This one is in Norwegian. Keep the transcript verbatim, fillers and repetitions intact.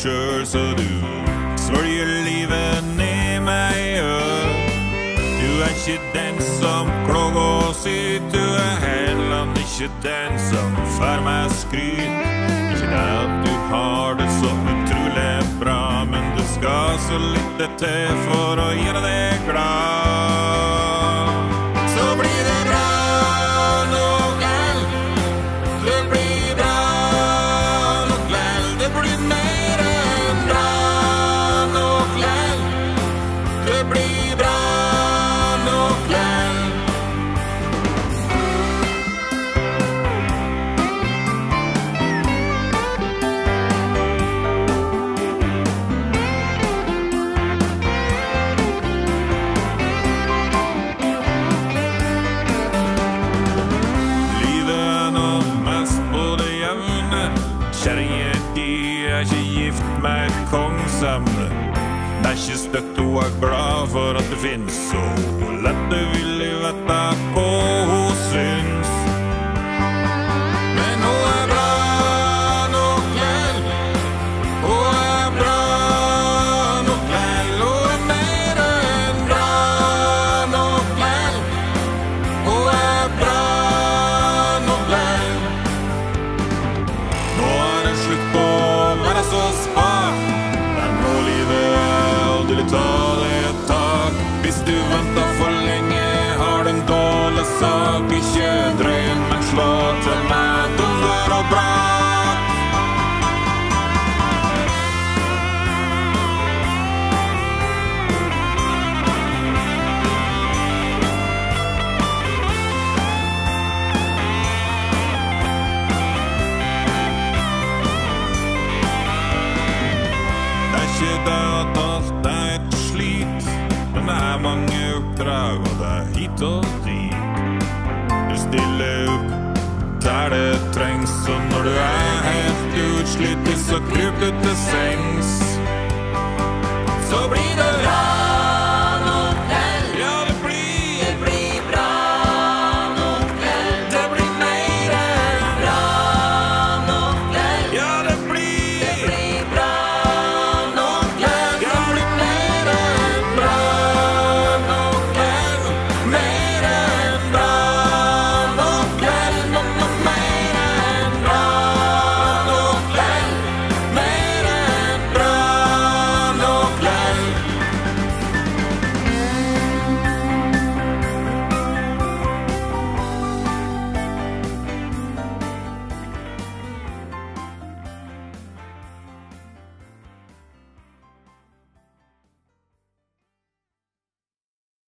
selv, så du svølger livet ned med øl. Du er ikke den som klager og syter, du er heller ikke den som får meg skryt. Ikke det at du har det så utrolig bra, men det skal så lite til for å gjøre deg glad. Så blir det bra nok vel, det blir bra nok vel, det blir mer enn bra nok vel, det blir bra nok vel. Med kongsemne. Det er ikke støtt hun er glad for at det finnes, så lett det vil jeg vite hva hun syns. Men hun er bra nok vel, hun er bra nok vel, hun er mer enn bra nok vel, hun er bra nok vel. Nå er det slutt på å være så spa. Ta deg et tak. Hvis du venter for lenge, har du en dårlig sak. Ikke drøm, men slå til med dunder og brak. Det er ikke det at alt er det er mange oppdrag, og det er hit og dit. Du stiller opp der det trengs, og når du er helt utslitt, så kryp du til sengs. Så blir det